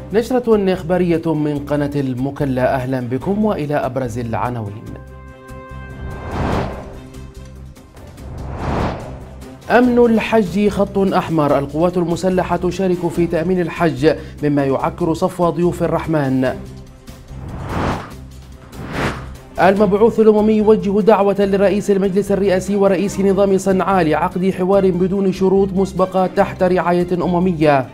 نشرة إخبارية من قناة المكلا، أهلا بكم وإلى أبرز العناوين. أمن الحج خط أحمر، القوات المسلحة تشارك في تأمين الحج مما يعكر صفو ضيوف الرحمن. المبعوث الأممي يوجه دعوة لرئيس المجلس الرئاسي ورئيس نظام صنعاء لعقد حوار بدون شروط مسبقة تحت رعاية أممية.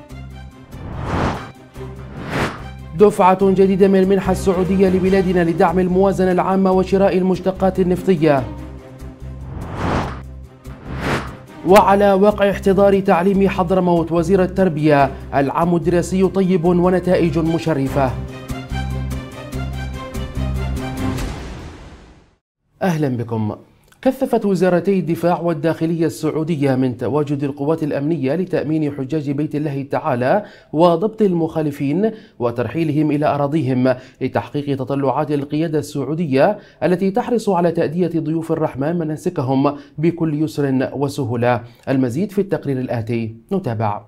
دفعة جديدة من المنحة السعودية لبلادنا لدعم الموازنة العامة وشراء المشتقات النفطية. وعلى وقع احتضار تعليم حضرموت، وزير التربية: العام الدراسي طيب ونتائج مشرفة. أهلا بكم. كثفت وزارتي الدفاع والداخلية السعودية من تواجد القوات الأمنية لتأمين حجاج بيت الله تعالى وضبط المخالفين وترحيلهم إلى أراضيهم لتحقيق تطلعات القيادة السعودية التي تحرص على تأدية ضيوف الرحمن مناسكهم بكل يسر وسهولة. المزيد في التقرير الآتي، نتابع.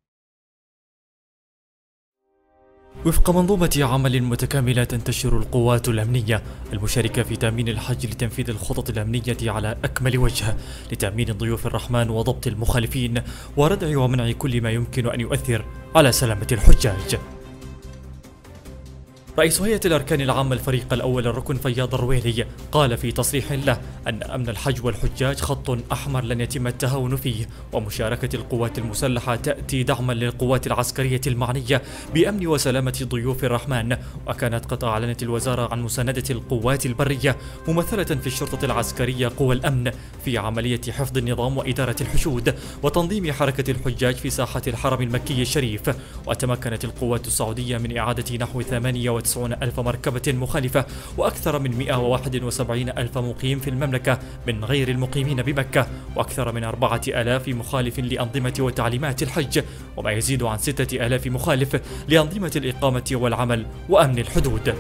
وفق منظومة عمل متكاملة تنتشر القوات الأمنية المشاركة في تأمين الحج لتنفيذ الخطط الأمنية على أكمل وجه لتأمين ضيوف الرحمن وضبط المخالفين وردع ومنع كل ما يمكن أن يؤثر على سلامة الحجاج. رئيس هيئة الأركان العامة الفريق الأول الركن فياض الرويلي قال في تصريح له أن أمن الحج والحجاج خط أحمر لن يتم التهاون فيه، ومشاركة القوات المسلحة تأتي دعما للقوات العسكرية المعنية بأمن وسلامة ضيوف الرحمن. وكانت قد أعلنت الوزارة عن مساندة القوات البرية ممثلة في الشرطة العسكرية قوى الأمن في عملية حفظ النظام وإدارة الحشود وتنظيم حركة الحجاج في ساحة الحرم المكي الشريف. وتمكنت القوات السعودية من إعادة نحو 98 ألف مركبة مخالفة وأكثر من 171 ألف مقيم في المملكة من غير المقيمين بمكة، وأكثر من 4000 مخالف لأنظمة وتعليمات الحج، وما يزيد عن 6000 مخالف لأنظمة الإقامة والعمل وأمن الحدود.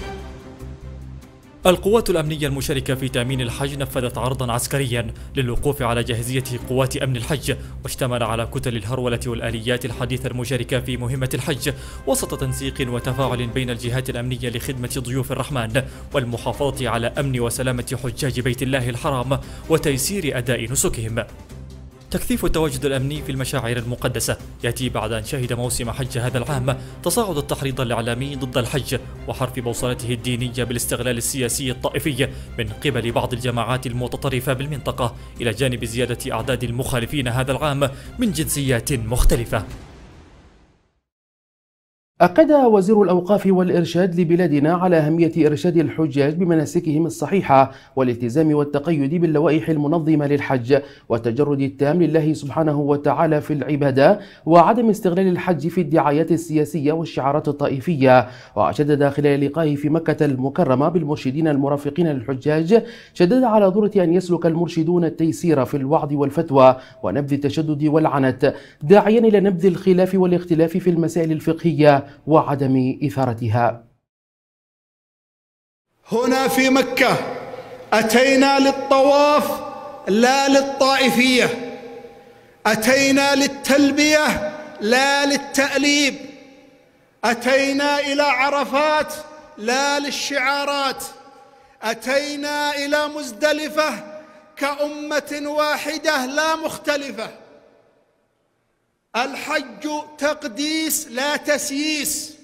القوات الأمنية المشاركة في تأمين الحج نفذت عرضا عسكريا للوقوف على جاهزية قوات أمن الحج، واشتمل على كتل الهرولة والآليات الحديثة المشاركة في مهمة الحج وسط تنسيق وتفاعل بين الجهات الأمنية لخدمة ضيوف الرحمن والمحافظة على أمن وسلامة حجاج بيت الله الحرام وتيسير أداء نسكهم. تكثيف التواجد الأمني في المشاعر المقدسة يأتي بعد أن شهد موسم حج هذا العام تصاعد التحريض الإعلامي ضد الحج وحرف بوصلته الدينية بالاستغلال السياسي الطائفي من قبل بعض الجماعات المتطرفة بالمنطقة، إلى جانب زيادة أعداد المخالفين هذا العام من جنسيات مختلفة. أكد وزير الأوقاف والإرشاد لبلادنا على أهمية إرشاد الحجاج بمناسكهم الصحيحة والالتزام والتقيد باللوائح المنظمة للحج والتجرد التام لله سبحانه وتعالى في العبادة وعدم استغلال الحج في الدعايات السياسية والشعارات الطائفية. وشدد خلال لقائه في مكة المكرمة بالمرشدين المرافقين للحجاج، شدد على ضرورة أن يسلك المرشدون التيسير في الوعظ والفتوى ونبذ التشدد والعنت، داعيا إلى نبذ الخلاف والاختلاف في المسائل الفقهية وعدم إثارتها. هنا في مكة أتينا للطواف لا للطائفية، أتينا للتلبية لا للتأليب، أتينا إلى عرفات لا للشعارات، أتينا إلى مزدلفة كأمة واحدة لا مختلفة. الحج تقديس لا تسييس،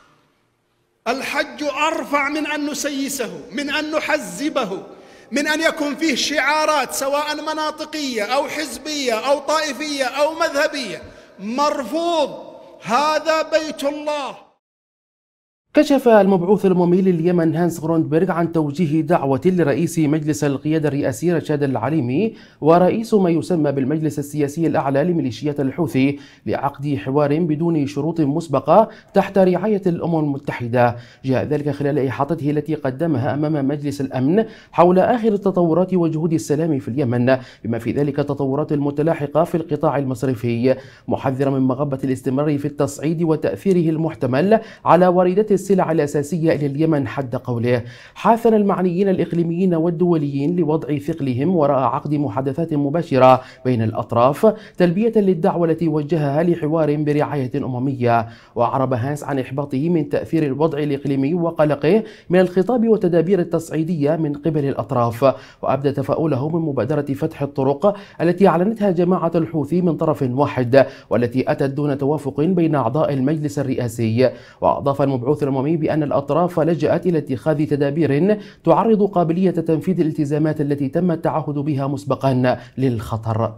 الحج أرفع من أن نسيسه، من أن نحزبه، من أن يكون فيه شعارات سواء مناطقية أو حزبية أو طائفية أو مذهبية، مرفوض. هذا بيت الله. كشف المبعوث الأممي لليمن هانس غروندبرغ عن توجيه دعوة لرئيس مجلس القيادة الرئاسي رشاد العليمي ورئيس ما يسمى بالمجلس السياسي الأعلى لميليشيات الحوثي لعقد حوار بدون شروط مسبقة تحت رعاية الأمم المتحدة. جاء ذلك خلال إحاطته التي قدمها أمام مجلس الأمن حول آخر التطورات وجهود السلام في اليمن، بما في ذلك التطورات المتلاحقة في القطاع المصرفي، محذرا من مغبة الاستمرار في التصعيد وتأثيره المحتمل على واردات السلع الأساسية إلى اليمن حد قوله. حاثنا المعنيين الإقليميين والدوليين لوضع ثقلهم وراء عقد محادثات مباشرة بين الأطراف تلبية للدعوة التي وجهها لحوار برعاية أممية. وأعرب هانس عن إحباطه من تأثير الوضع الإقليمي وقلقه من الخطاب والتدابير التصعيدية من قبل الأطراف، وأبدى تفاؤله من مبادرة فتح الطرق التي أعلنتها جماعة الحوثي من طرف واحد والتي أتت دون توافق بين أعضاء المجلس الرئاسي. وأضاف المبعوث الأممي بأن الأطراف لجأت إلى اتخاذ تدابير تعرض قابلية تنفيذ الالتزامات التي تم التعهد بها مسبقا للخطر.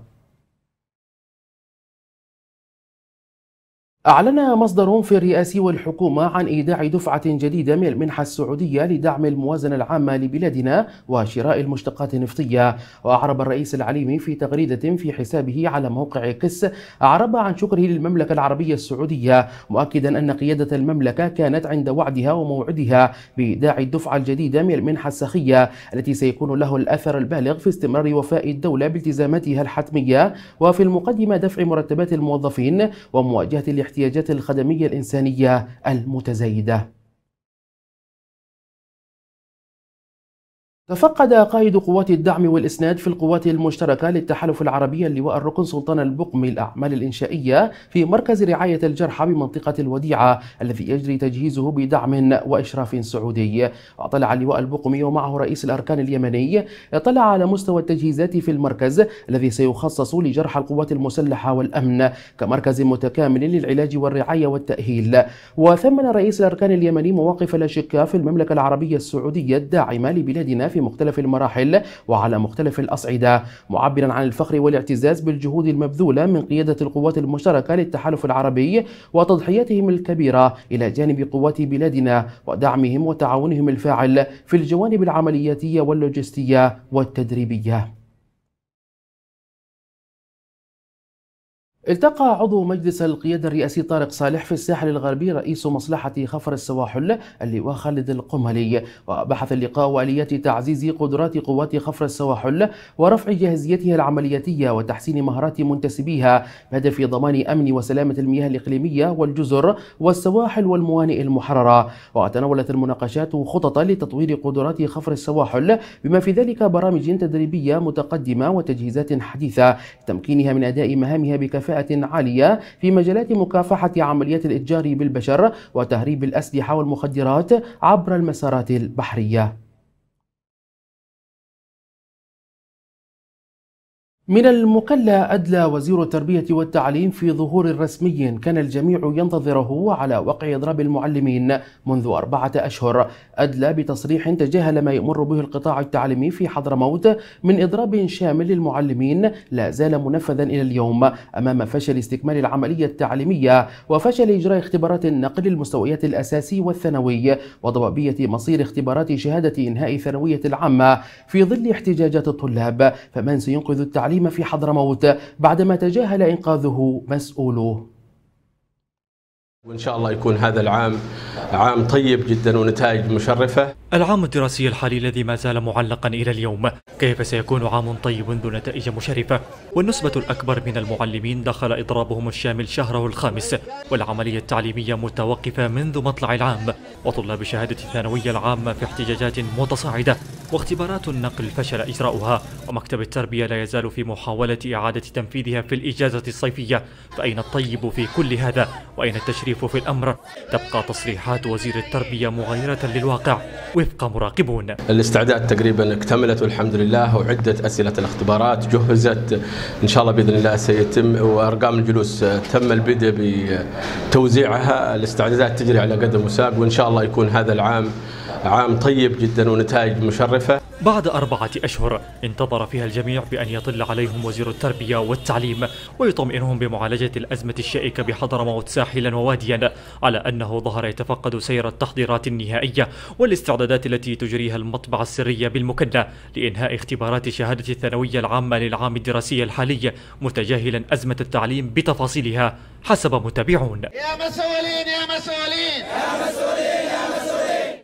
أعلن مصدر في الرئاسة والحكومة عن إيداع دفعة جديدة من المنحة السعودية لدعم الموازنة العامة لبلادنا وشراء المشتقات النفطية. وأعرب الرئيس العليمي في تغريدة في حسابه على موقع إكس أعرب عن شكره للمملكة العربية السعودية، مؤكدا أن قيادة المملكة كانت عند وعدها وموعدها بإيداع الدفعة الجديدة من المنحة السخية التي سيكون له الأثر البالغ في استمرار وفاء الدولة بالتزاماتها الحتمية، وفي المقدمة دفع مرتبات الموظفين ومواجهة الاحتياجات الخدمية الإنسانية المتزايدة. تفقد قائد قوات الدعم والإسناد في القوات المشتركة للتحالف العربي اللواء الركن سلطان البقمي الأعمال الإنشائية في مركز رعاية الجرحى بمنطقة الوديعة الذي يجري تجهيزه بدعم وإشراف سعودي. واطلع اللواء البقمي ومعه رئيس الأركان اليمني اطلع على مستوى التجهيزات في المركز الذي سيخصص لجرحى القوات المسلحة والأمن كمركز متكامل للعلاج والرعاية والتأهيل. وثمن رئيس الأركان اليمني مواقف الأشقاء في المملكة العربية السعودية الداعمة لبلادنا في مختلف المراحل وعلى مختلف الأصعدة، معبرا عن الفخر والاعتزاز بالجهود المبذولة من قيادة القوات المشتركة للتحالف العربي وتضحياتهم الكبيرة إلى جانب قوات بلادنا ودعمهم وتعاونهم الفاعل في الجوانب العملياتية واللوجستية والتدريبية. التقى عضو مجلس القيادة الرئاسي طارق صالح في الساحل الغربي رئيس مصلحة خفر السواحل اللواء خالد القملي، وبحث اللقاء وآليات تعزيز قدرات قوات خفر السواحل ورفع جاهزيتها العملياتية وتحسين مهارات منتسبيها بهدف ضمان أمن وسلامة المياه الإقليمية والجزر والسواحل والموانئ المحررة. وتناولت المناقشات خططا لتطوير قدرات خفر السواحل بما في ذلك برامج تدريبية متقدمة وتجهيزات حديثة لتمكينها من أداء مهامها بكفاءة عالية في مجالات مكافحة عمليات الإتجار بالبشر وتهريب الأسلحة والمخدرات عبر المسارات البحرية. من المكلا أدلى وزير التربية والتعليم في ظهور رسمي كان الجميع ينتظره على وقع إضراب المعلمين منذ 4 أشهر. أدلى بتصريح تجاهل ما يمر به القطاع التعليمي في حضرموت من إضراب شامل للمعلمين لا زال منفذا إلى اليوم أمام فشل استكمال العملية التعليمية وفشل إجراء اختبارات النقل المستويات الأساسي والثانوي وضبابية مصير اختبارات شهادة إنهاء ثانوية العامة في ظل احتجاجات الطلاب. فمن سينقذ التعليم في حضرموت بعدما تجاهل إنقاذه مسؤولوه؟ وإن شاء الله يكون هذا العام عام طيب جدا ونتائج مشرفة. العام الدراسي الحالي الذي ما زال معلقا إلى اليوم، كيف سيكون عام طيب ذو نتائج مشرفة؟ والنسبة الأكبر من المعلمين دخل إضرابهم الشامل شهره الخامس، والعملية التعليمية متوقفة منذ مطلع العام، وطلاب الشهادة الثانوية العامة في احتجاجات متصاعدة، واختبارات النقل فشل إجراؤها، ومكتب التربية لا يزال في محاولة إعادة تنفيذها في الإجازة الصيفية. فأين الطيب في كل هذا؟ وأين التشريف في الأمر؟ تبقى تصريحات وزير التربية مغايرة للواقع وفق مراقبون. الاستعداد تقريبا اكتملت والحمد لله، وعدة أسئلة الاختبارات جهزت إن شاء الله بإذن الله سيتم، وأرقام الجلوس تم البدء بتوزيعها. الاستعدادات تجري على قدم وساق، وإن شاء الله يكون هذا العام عام طيب جدا ونتائج مشرفة. بعد 4 أشهر انتظر فيها الجميع بأن يطل عليهم وزير التربية والتعليم ويطمئنهم بمعالجة الأزمة الشائكة بحضرموت ساحلا وواديا، على أنه ظهر يتفقد سير التحضيرات النهائية والاستعدادات التي تجريها المطبعة السرية بالمكلا لإنهاء اختبارات شهادة الثانوية العامة للعام الدراسي الحالي، متجاهلا أزمة التعليم بتفاصيلها حسب متابعون. يا مسؤولين يا مسؤولين يا مسؤولين يا مسؤولين.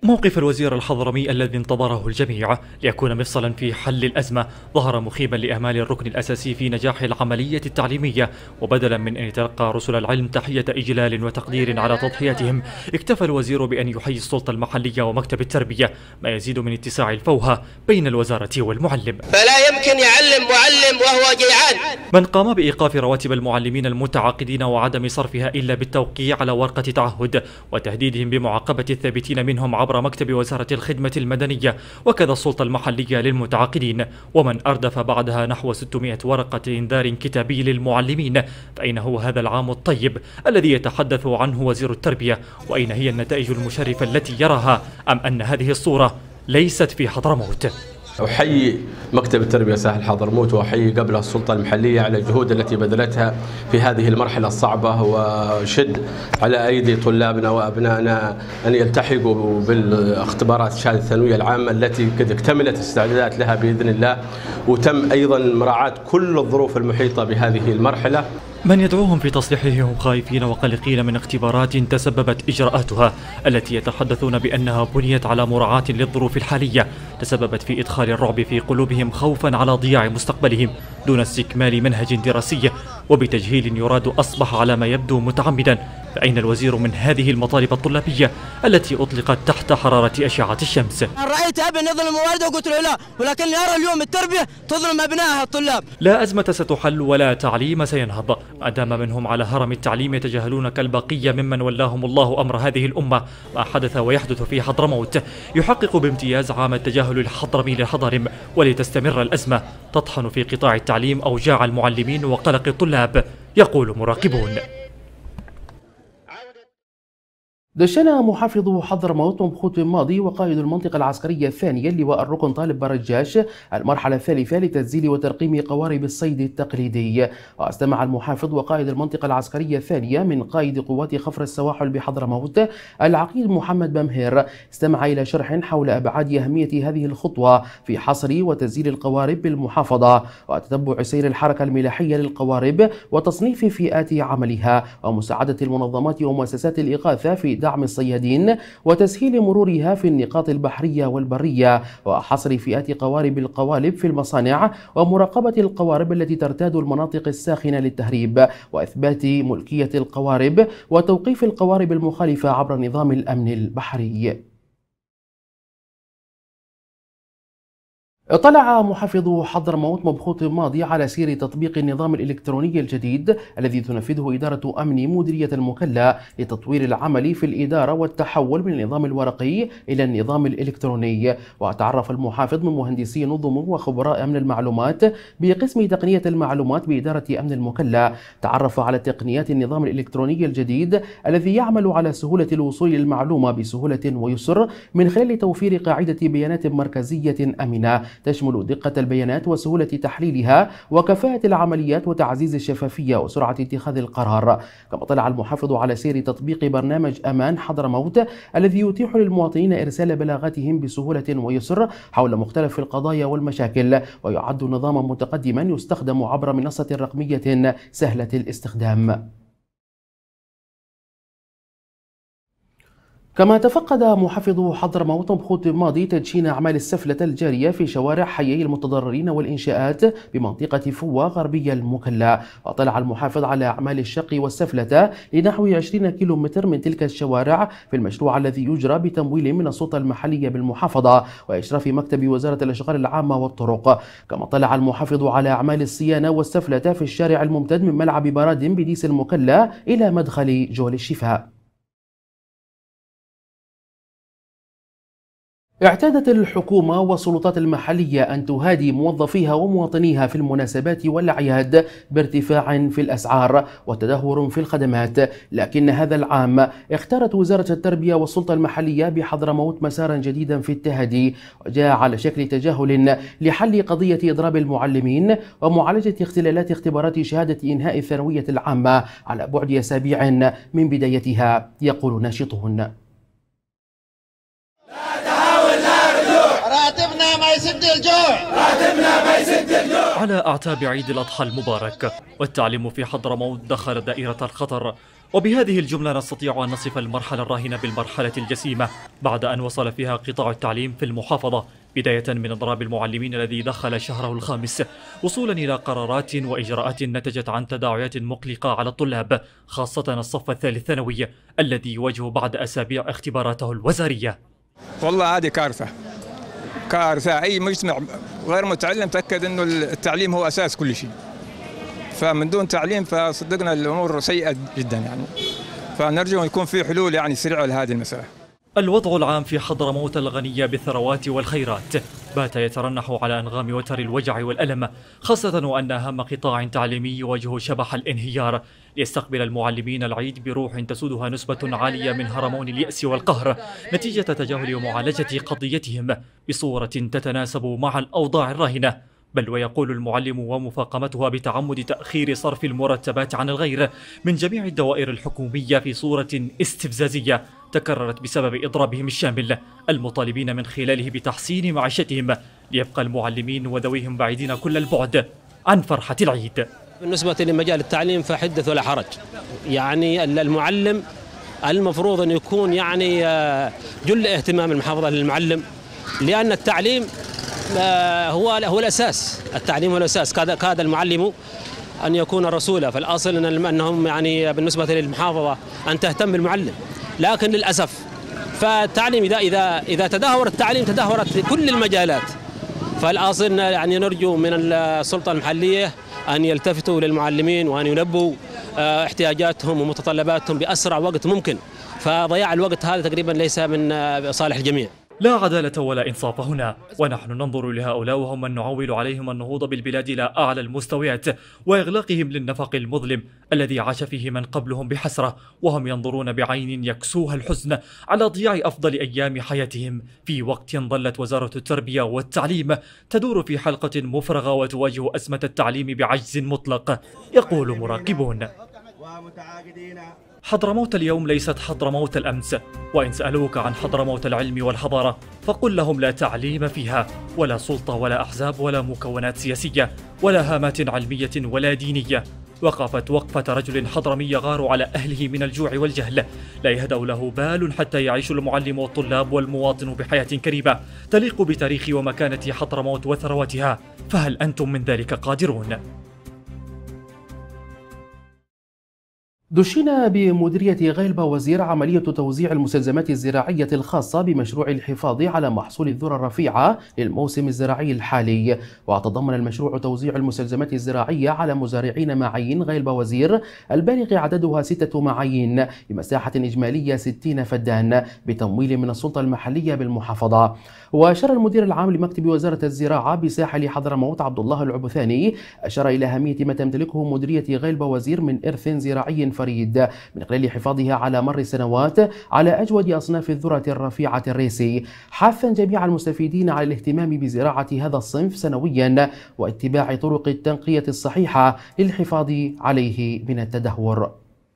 موقف الوزير الحضرمي الذي انتظره الجميع ليكون مفصلا في حل الأزمة ظهر مخيبا لأمال الركن الأساسي في نجاح العملية التعليمية، وبدلا من أن يتلقى رسل العلم تحية إجلال وتقدير على تضحياتهم، اكتفى الوزير بأن يحيي السلطة المحلية ومكتب التربية، ما يزيد من اتساع الفوهة بين الوزارة والمعلم. فلا يمكن يعلم معلم وهو جيعان. من قام بإيقاف رواتب المعلمين المتعاقدين وعدم صرفها إلا بالتوقيع على ورقة تعهد وتهديدهم بمعاقبة الثابتين منهم عبر مكتب وزارة الخدمة المدنية، وكذا السلطة المحلية للمتعاقدين، ومن أردف بعدها نحو 600 ورقة إنذار كتابي للمعلمين، فأين هو هذا العام الطيب الذي يتحدث عنه وزير التربية؟ وأين هي النتائج المشرفة التي يراها؟ أم أن هذه الصورة ليست في حضرموت؟ أحيي مكتب التربية ساحل حضرموت وأحيي قبلها السلطة المحلية على الجهود التي بذلتها في هذه المرحلة الصعبة، وشد على أيدي طلابنا وأبنائنا أن يلتحقوا بالاختبارات الشهادة الثانوية العامة التي قد اكتملت الاستعدادات لها بإذن الله، وتم أيضا مراعاة كل الظروف المحيطة بهذه المرحلة. من يدعوهم في تصريحهم خائفين وقلقين من اختبارات تسببت إجراءاتها التي يتحدثون بأنها بنيت على مراعاة للظروف الحالية تسببت في إدخال الرعب في قلوبهم خوفا على ضياع مستقبلهم دون استكمال منهج دراسي وبتجهيل يراد أصبح على ما يبدو متعمدا. فأين الوزير من هذه المطالب الطلابية التي أطلقت تحت حرارة أشعة الشمس؟ رأيت أبي يظلم والده وقلت له لا، ولكني أرى اليوم التربية تظلم أبنائها الطلاب. لا أزمة ستحل ولا تعليم سينهض ما دام منهم على هرم التعليم يتجاهلون كالبقية ممن ولاهم الله أمر هذه الأمة. ما حدث ويحدث في حضرموت يحقق بامتياز عام التجاهل الحضرمي للحضارم، ولتستمر الأزمة تطحن في قطاع التعليم أوجاع المعلمين وقلق الطلاب، يقول مراقبون. دشن محافظ حضرموت مبخوت ماضي وقائد المنطقة العسكرية الثانية اللواء الركن طالب برجاش المرحلة الثالثة لتسجيل وترقيم قوارب الصيد التقليدي. واستمع المحافظ وقائد المنطقة العسكرية الثانية من قائد قوات خفر السواحل بحضرموت العقيد محمد بمهير، استمع إلى شرح حول أبعاد أهمية هذه الخطوة في حصر وتسجيل القوارب بالمحافظة وتتبع سير الحركة الملاحية للقوارب وتصنيف فئات عملها ومساعدة المنظمات ومؤسسات الإغاثة في دعم الصيادين وتسهيل مرورها في النقاط البحرية والبرية وحصر فئات قوارب القوالب في المصانع ومراقبة القوارب التي ترتاد المناطق الساخنة للتهريب وإثبات ملكية القوارب وتوقيف القوارب المخالفة عبر نظام الأمن البحري. اطلع محافظ حضرموت مبخوت ماضي على سير تطبيق النظام الإلكتروني الجديد الذي تنفذه إدارة أمن مديرية المكلا لتطوير العمل في الإدارة والتحول من النظام الورقي إلى النظام الإلكتروني. وتعرف المحافظ من مهندسي نظم وخبراء أمن المعلومات بقسم تقنية المعلومات بإدارة أمن المكلا، تعرف على تقنيات النظام الإلكتروني الجديد الذي يعمل على سهولة الوصول للمعلومة بسهولة ويسر من خلال توفير قاعدة بيانات مركزية أمنة تشمل دقة البيانات وسهولة تحليلها وكفاءة العمليات وتعزيز الشفافية وسرعة اتخاذ القرار. كما طلع المحافظ على سير تطبيق برنامج أمان حضرموت الذي يتيح للمواطنين إرسال بلاغاتهم بسهولة ويسر حول مختلف القضايا والمشاكل، ويعد نظاما متقدما يستخدم عبر منصة رقمية سهلة الاستخدام. كما تفقد محافظ حضرموت مبخوت ماضي تدشين أعمال السفلة الجارية في شوارع حيي المتضررين والإنشاءات بمنطقة فوة غربية المكلا. وطلع المحافظ على أعمال الشق والسفلة لنحو 20 كيلومتر من تلك الشوارع في المشروع الذي يجرى بتمويل من السلطة المحلية بالمحافظة وإشراف مكتب وزارة الأشغال العامة والطرق. كما طلع المحافظ على أعمال الصيانة والسفلة في الشارع الممتد من ملعب براد بديس المكلا إلى مدخل جول الشفاء. اعتادت الحكومة والسلطات المحلية أن تهادي موظفيها ومواطنيها في المناسبات والأعياد بارتفاع في الأسعار وتدهور في الخدمات، لكن هذا العام اختارت وزارة التربية والسلطة المحلية بحضرموت مسارا جديدا في التهادي، وجاء على شكل تجاهل لحل قضية إضراب المعلمين ومعالجة اختلالات اختبارات شهادة إنهاء الثانوية العامة على بعد أسابيع من بدايتها، يقول ناشطون. راتبنا ما يسد الجوع، راتبنا ما يسد الجوع. على أعتاب عيد الأضحى المبارك والتعليم في حضرموت دخل دائرة الخطر وبهذه الجملة نستطيع أن نصف المرحلة الراهنة بالمرحلة الجسيمة بعد أن وصل فيها قطاع التعليم في المحافظة، بداية من إضراب المعلمين الذي دخل شهره الخامس، وصولا إلى قرارات وإجراءات نتجت عن تداعيات مقلقة على الطلاب، خاصة الصف الثالث ثانوي الذي يواجه بعد أسابيع اختباراته الوزارية. والله هذه كارثة. أي مجتمع غير متعلم تأكد أنه التعليم هو أساس كل شيء، فمن دون تعليم فصدقنا الأمور سيئة جدا يعني، فنرجو أن يكون في حلول يعني سريعة لهذه المسألة. الوضع العام في حضرموت الغنية بالثروات والخيرات بات يترنح على أنغام وتر الوجع والألم، خاصة وأن أهم قطاع تعليمي يواجه شبح الانهيار، ليستقبل المعلمين العيد بروح تسودها نسبة عالية من هرمون اليأس والقهر نتيجة تجاهل معالجة قضيتهم بصورة تتناسب مع الأوضاع الراهنة. بل ويقول المعلم ومفاقمتها بتعمد تأخير صرف المرتبات عن الغير من جميع الدوائر الحكومية في صورة استفزازية تكررت بسبب إضرابهم الشامل، المطالبين من خلاله بتحسين معيشتهم، ليبقى المعلمين وذويهم بعيدين كل البعد عن فرحة العيد. بالنسبة لمجال التعليم فحدث ولا حرج، يعني المعلم المفروض أن يكون يعني جل اهتمام المحافظة للمعلم، لأن التعليم هو الأساس. التعليم هو الأساس. كاد المعلم أن يكون رسولا، فالأصل أنهم يعني بالنسبة للمحافظة أن تهتم بالمعلم، لكن للأسف فالتعليم إذا تدهور التعليم تدهورت كل المجالات. فالأصل يعني نرجو من السلطة المحلية أن يلتفتوا للمعلمين وأن يلبوا احتياجاتهم ومتطلباتهم بأسرع وقت ممكن، فضياع الوقت هذا تقريبا ليس من صالح الجميع. لا عدالة ولا إنصاف هنا، ونحن ننظر لهؤلاء وهم من نعول عليهم النهوض بالبلاد إلى أعلى المستويات وإغلاقهم للنفق المظلم الذي عاش فيه من قبلهم بحسرة، وهم ينظرون بعين يكسوها الحزن على ضياع أفضل أيام حياتهم في وقت ظلت وزارة التربية والتعليم تدور في حلقة مفرغة وتواجه أزمة التعليم بعجز مطلق. يقول مراقبون: حضرموت اليوم ليست حضرموت الأمس، وإن سألوك عن حضرموت العلم والحضارة فقل لهم لا تعليم فيها، ولا سلطة ولا أحزاب ولا مكونات سياسية ولا هامات علمية ولا دينية. وقفت وقفة رجل حضرمي يغار على أهله من الجوع والجهل، لا يهدأ له بال حتى يعيش المعلم والطلاب والمواطن بحياة كريمة تليق بتاريخ ومكانة حضرموت وثرواتها، فهل أنتم من ذلك قادرون؟ دشن بمديرية غيلبة وزير عملية توزيع المستلزمات الزراعية الخاصة بمشروع الحفاظ على محصول الذرة الرفيعة للموسم الزراعي الحالي، وتضمن المشروع توزيع المستلزمات الزراعية على مزارعين معايين غيلبة وزير البالغ عددها 6 معايين بمساحة إجمالية 60 فدان بتمويل من السلطة المحلية بالمحافظة. وأشار المدير العام لمكتب وزارة الزراعة بساحل حضرموت عبد الله العبثاني أشار إلى أهمية ما تمتلكه مديرية غيلبة وزير من إرث زراعي فريد من خلال حفاظها على مر السنوات على أجود أصناف الذرة الرفيعة الريسي، حثا جميع المستفيدين على الاهتمام بزراعة هذا الصنف سنويا واتباع طرق التنقية الصحيحة للحفاظ عليه من التدهور.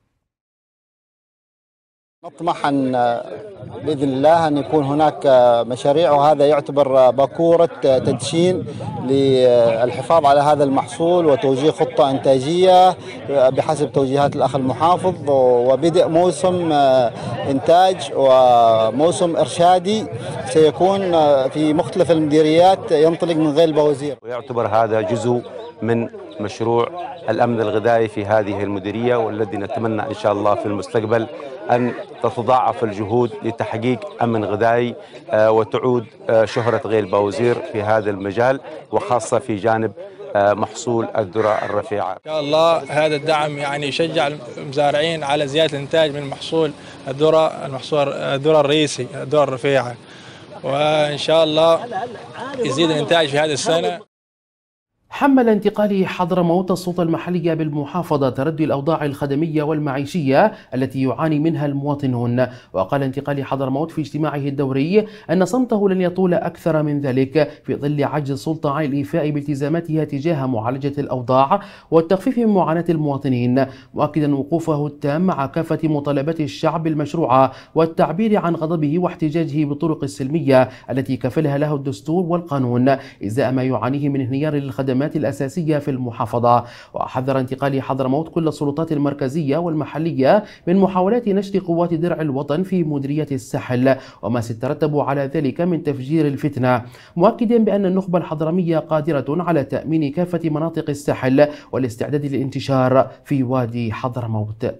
نطمح أن بإذن الله أن يكون هناك مشاريع، وهذا يعتبر باكورة تدشين للحفاظ على هذا المحصول وتوجيه خطة إنتاجية بحسب توجيهات الأخ المحافظ، وبدء موسم إنتاج وموسم إرشادي سيكون في مختلف المديريات ينطلق من غيلبة وزير. ويعتبر هذا جزء من مشروع الأمن الغذائي في هذه المديرية، والذي نتمنى إن شاء الله في المستقبل أن تتضاعف الجهود لتحقيق أمن غذائي وتعود شهرة غيلبة وزير في هذا المجال، وخاصة في جانب محصول الذرة الرفيعة. إن شاء الله هذا الدعم يعني يشجع المزارعين على زيادة الإنتاج من محصول الذرة الرئيسي، الذرة الرفيعة، وإن شاء الله يزيد الإنتاج في هذه السنة. حمل انتقال حضرموت السلطة المحلية بالمحافظة تردي الأوضاع الخدمية والمعيشية التي يعاني منها المواطنون. وقال انتقال حضرموت في اجتماعه الدوري أن صمته لن يطول أكثر من ذلك في ظل عجز السلطة عن الإيفاء بالتزاماتها تجاه معالجة الأوضاع والتخفيف من معاناة المواطنين، مؤكدا وقوفه التام مع كافة مطالبات الشعب المشروعة والتعبير عن غضبه واحتجاجه بالطرق السلمية التي كفلها له الدستور والقانون إزاء ما يعانيه من انهيار الخدمات الخدمات الأساسية في المحافظة. وحذر انتقال حضرموت كل السلطات المركزية والمحلية من محاولات نشر قوات درع الوطن في مديرية الساحل وما سيترتب على ذلك من تفجير الفتنة، مؤكدا بأن النخبة الحضرمية قادرة على تأمين كافة مناطق الساحل والاستعداد للانتشار في وادي حضرموت.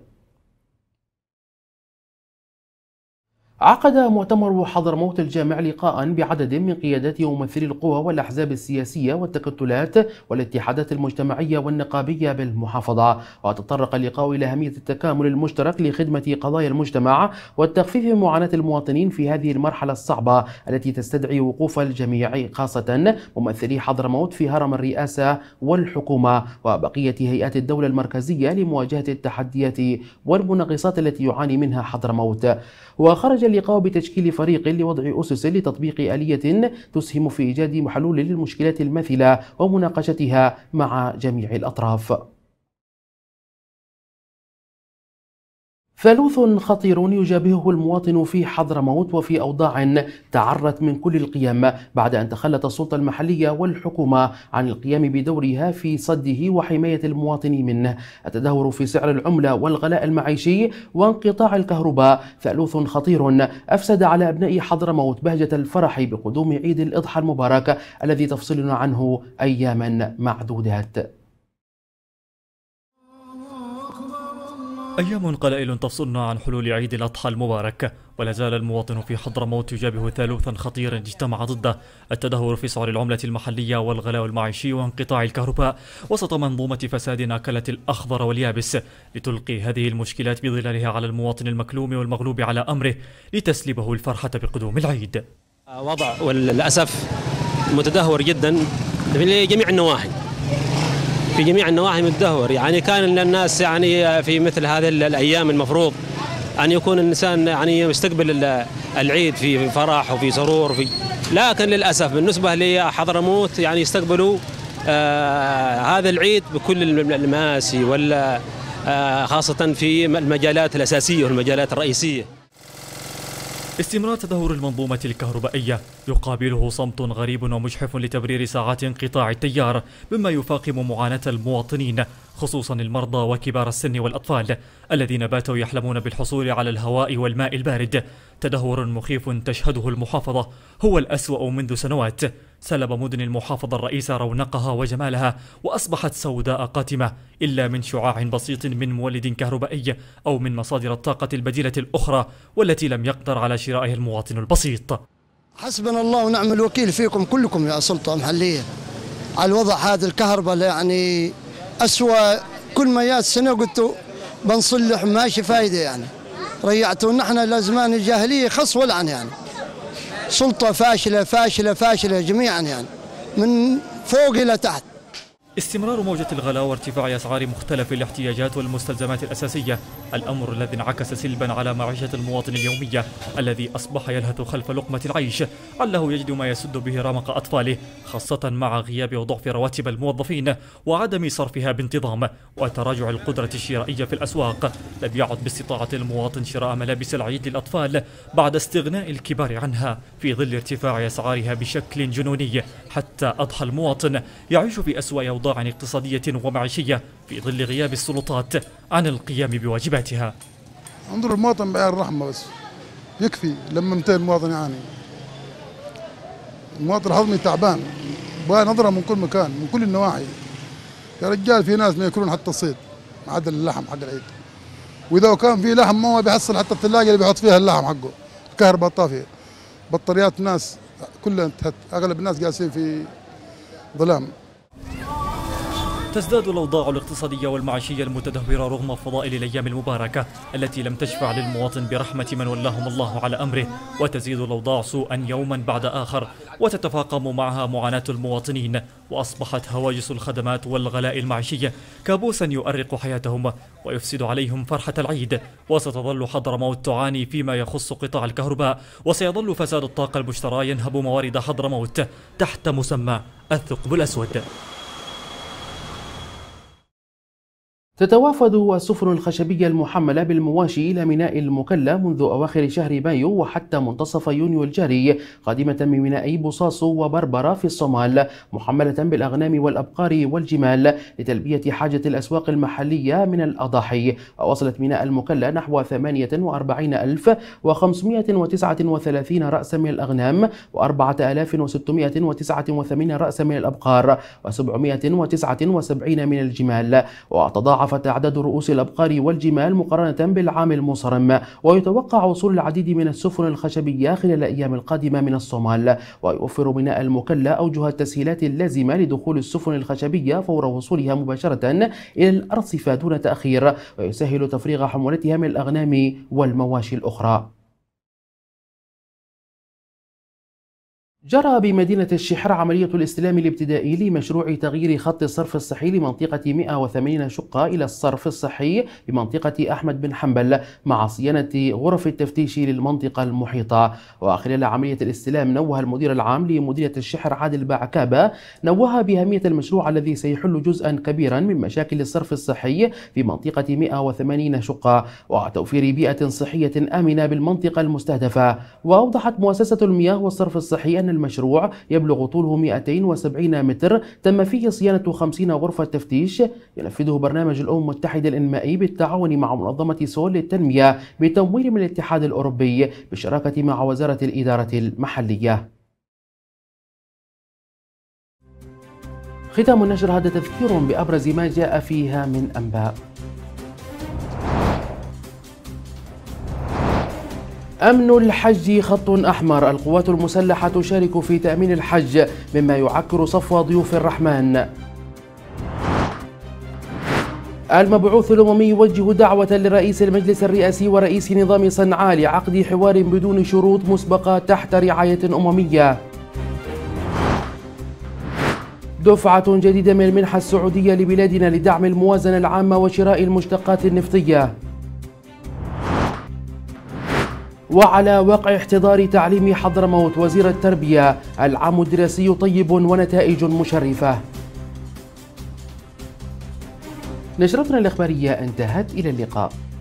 عقد مؤتمر حضرموت الجامع لقاء بعدد من قيادات وممثلي القوى والأحزاب السياسية والتكتلات والاتحادات المجتمعية والنقابية بالمحافظة. وتطرق اللقاء إلى أهمية التكامل المشترك لخدمة قضايا المجتمع والتخفيف من معاناة المواطنين في هذه المرحلة الصعبة التي تستدعي وقوف الجميع، خاصة ممثلي حضرموت في هرم الرئاسة والحكومة وبقية هيئات الدولة المركزية لمواجهة التحديات والمنغصات التي يعاني منها حضرموت. وخرج اللقاء بتشكيل فريق لوضع أسس لتطبيق آلية تسهم في إيجاد حلول للمشكلات الماثلة ومناقشتها مع جميع الأطراف. ثالوث خطير يجابهه المواطن في حضرموت وفي أوضاع تعرت من كل القيم بعد أن تخلت السلطة المحلية والحكومة عن القيام بدورها في صده وحماية المواطن منه. التدهور في سعر العملة والغلاء المعيشي وانقطاع الكهرباء ثالوث خطير أفسد على أبناء حضرموت بهجة الفرح بقدوم عيد الأضحى المبارك الذي تفصلنا عنه أياما معدودات. أيام قلائل تفصلنا عن حلول عيد الأضحى المبارك، ولا زال المواطن في حضرموت يجابه ثالوثا خطيرا اجتمع ضده التدهور في سعر العملة المحلية والغلاء المعيشي وانقطاع الكهرباء وسط منظومة فساد أكلت الأخضر واليابس لتلقي هذه المشكلات بظلالها على المواطن المكلوم والمغلوب على أمره لتسلبه الفرحة بقدوم العيد. وضع وللأسف متدهور جدا في جميع النواحي، في جميع النواحي متدهور. يعني كان الناس يعني في مثل هذه الأيام المفروض أن يكون الإنسان يعني يستقبل العيد في فرح وفي سرور لكن للأسف بالنسبة لحضرموت يعني يستقبلوا هذا العيد بكل المآسي ولا خاصة في المجالات الأساسية والمجالات الرئيسية. استمرار تدهور المنظومة الكهربائية يقابله صمت غريب ومجحف لتبرير ساعات انقطاع التيار، مما يفاقم معاناة المواطنين خصوصا المرضى وكبار السن والأطفال الذين باتوا يحلمون بالحصول على الهواء والماء البارد. تدهور مخيف تشهده المحافظة هو الأسوأ منذ سنوات، سلب مدن المحافظة الرئيسة رونقها وجمالها وأصبحت سوداء قاتمة إلا من شعاع بسيط من مولد كهربائي أو من مصادر الطاقة البديلة الأخرى والتي لم يقدر على شرائها المواطن البسيط. حسبنا الله ونعم الوكيل فيكم كلكم يا سلطة محلية على الوضع هذا. الكهرباء يعني أسوأ، كل ما جاءت سنة قلتوا بنصلح ماشي فايدة، يعني ريعتوا نحن لازمان الجاهلية خص ولعن، يعني سلطة فاشلة فاشلة فاشلة جميعا يعني من فوق إلى تحت. استمرار موجة الغلاء وارتفاع أسعار مختلف الاحتياجات والمستلزمات الأساسية، الأمر الذي انعكس سلبا على معيشة المواطن اليومية الذي أصبح يلهث خلف لقمة العيش علّه يجد ما يسد به رمق أطفاله، خاصة مع غياب وضعف رواتب الموظفين وعدم صرفها بانتظام وتراجع القدرة الشرائية في الأسواق. لم يعد باستطاعة المواطن شراء ملابس العيد للأطفال بعد استغناء الكبار عنها في ظل ارتفاع أسعارها بشكل جنوني، حتى أضحى المواطن يعيش في أسوأ أوضاع اقتصادية ومعيشية في ظل غياب السلطات عن القيام بواجباتها. انظر المواطن بعين الرحمة بس يكفي لما 200 مواطن يعاني. المواطن الحضرمي تعبان، بغى نظرة من كل مكان من كل النواحي. يا رجال في ناس ما ياكلون حتى الصيد ما عدا اللحم حق العيد، واذا كان في لحم ما هو بيحصل حتى الثلاجة اللي بيحط فيها اللحم حقه. الكهرباء طافية، بطاريات الناس كلها انتهت، اغلب الناس جالسين في ظلام. تزداد الأوضاع الاقتصادية والمعيشية المتدهورة رغم فضائل الأيام المباركة التي لم تشفع للمواطن برحمة من ولاهم الله على أمره، وتزيد الأوضاع سوءا يوما بعد آخر وتتفاقم معها معاناة المواطنين، وأصبحت هواجس الخدمات والغلاء المعيشي كابوسا يؤرق حياتهم ويفسد عليهم فرحة العيد. وستظل حضرموت تعاني فيما يخص قطاع الكهرباء، وسيظل فساد الطاقة المشترى ينهب موارد حضرموت تحت مسمى الثقب الأسود. تتوافد السفن الخشبية المحملة بالمواشي إلى ميناء المكلا منذ أواخر شهر مايو وحتى منتصف يونيو الجاري، قادمة من مينائي بوصاص وبربرة في الصومال، محملة بالأغنام والأبقار والجمال لتلبية حاجة الأسواق المحلية من الأضاحي. ووصلت ميناء المكلا نحو 48,539 رأسا من الأغنام، و4689 رأسا من الأبقار، و779 من الجمال. وتضاعفت أعداد رؤوس الأبقار والجمال مقارنة بالعام المنصرم. ويتوقع وصول العديد من السفن الخشبية خلال الأيام القادمة من الصومال. ويوفر ميناء المكلا أوجه التسهيلات اللازمة لدخول السفن الخشبية فور وصولها مباشرة إلى الأرصفة دون تأخير، ويسهل تفريغ حمولتها من الأغنام والمواشي الأخرى. جرى بمدينة الشحر عملية الاستلام الابتدائي لمشروع تغيير خط الصرف الصحي لمنطقة 180 شقة إلى الصرف الصحي بمنطقة أحمد بن حنبل مع صيانة غرف التفتيش للمنطقة المحيطة. وخلال عملية الاستلام نوه المدير العام لمديرية الشحر عادل باعكابة بأهمية المشروع الذي سيحل جزءا كبيرا من مشاكل الصرف الصحي في منطقة 180 شقة وتوفير بيئة صحية آمنة بالمنطقة المستهدفة. وأوضحت مؤسسة المياه والصرف الصحي أن المشروع يبلغ طوله 270 متر، تم فيه صيانة 50 غرفة تفتيش ينفذه برنامج الأمم المتحدة الإنمائي بالتعاون مع منظمة سول للتنمية بتمويل من الاتحاد الأوروبي بالشراكة مع وزارة الإدارة المحلية. ختام النشر هذا تذكير بأبرز ما جاء فيها من أنباء. أمن الحج خط أحمر، القوات المسلحة تشارك في تأمين الحج مما يعكر صفو ضيوف الرحمن. المبعوث الأممي يوجه دعوة لرئيس المجلس الرئاسي ورئيس نظام صنعاء لعقد حوار بدون شروط مسبقة تحت رعاية أممية. دفعة جديدة من المنحة السعودية لبلادنا لدعم الموازنة العامة وشراء المشتقات النفطية. وعلى وقع احتضار تعليم حضرموت وزير التربية، العام الدراسي طيب ونتائج مشرفة. نشرتنا الإخبارية انتهت، إلى اللقاء.